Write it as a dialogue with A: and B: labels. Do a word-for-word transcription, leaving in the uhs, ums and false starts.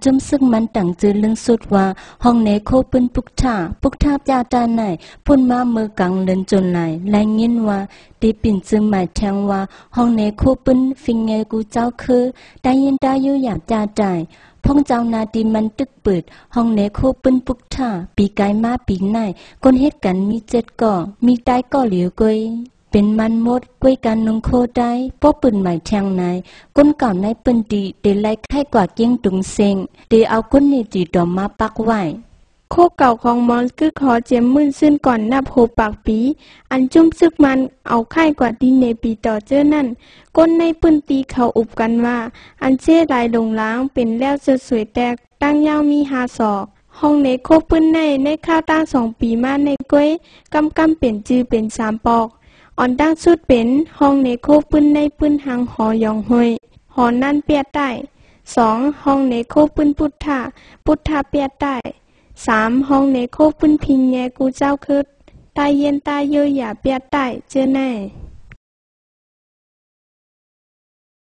A: จุ่มซึ่งมันตั้งจือลึงสุดว่าห้องเนโคปืนปุกท่าปุกท่าจาตาไหนพุ่นมาเมื่อกังเลินจนไหลแรงยินว่าตีปิ่นจึงหมายแทงว่าห้องเนโคปืนฟิงเงกูเจ้าคือได้ยินได้อยู่อยากจาใจพ่องเจ้านาดีมันตึกเปิดห้องเนโคปืนปุกท่าปีกายมาปีไหนคนเหตุกันมีเจ็ดก่อมีตายก่อเหลียวกวยเป็นมันหมดกวยการนุงโคได้ป้อปืนหมายแทงนายก้นเก่าในปืนดีเดลัยไข่กว่าเกี้ยงตุงเซงเดเอาก้นนี่จีดอมมาปักไว้
B: โคเก่าของมอลคือขอเจียมมื่นซึ่นก่อนนับโหปากปีอันจุ้มซึกมันเอาไข่กว่าดีในปีต่อเจอนั่นก้นในปืนตีเขาอุบกันว่าอันเช่ลายลงล้างเป็นแล้วจะสวยแตกตั้งยาวมีหาศอกห้องในโคปืนในในข้าวตั้งสองปีมาในก้วยกำกำเป็นจือเป็นสามปอกอ่อนตั้งสุดเป็นห้องในโคปืนในปืนหางหอยองห้อยหอนั่นเปียดได้สองห้องในโคปืนพุทธาพุทธาเปียดได้สามห้องในโคปืนพิงแยกูเจ้าคืดตายเย็นตายเยอะอย่าเปียดได้เจอแน่